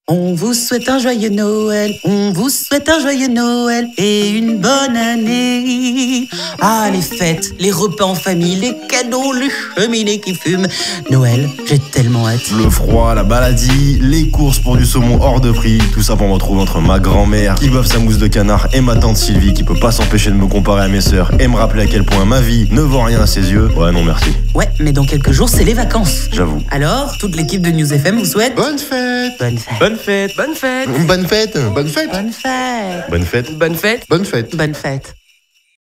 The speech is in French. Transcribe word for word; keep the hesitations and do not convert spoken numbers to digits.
On vous souhaite un joyeux Noël, on vous souhaite un joyeux Noël et une bonne année. Ah, les fêtes, les repas en famille, les cadeaux, les cheminées qui fument. Noël, j'ai tellement hâte. Le froid, la maladie, les courses pour du saumon hors de prix. Tout ça pour me retrouver entre ma grand-mère qui boive sa mousse de canard et ma tante Sylvie qui peut pas s'empêcher de me comparer à mes sœurs et me rappeler à quel point ma vie ne vaut rien à ses yeux. Ouais, non merci. Ouais, mais dans quelques jours, c'est les vacances. J'avoue. Alors, toute l'équipe de News F M vous souhaite... Bonne fête. Bonne fête. Bonne fête. Bonne fête. Bonne fête. Bonne fête. Bonne fête. Bonne fête. Bonne fête. Bonne fête. Bonne fête.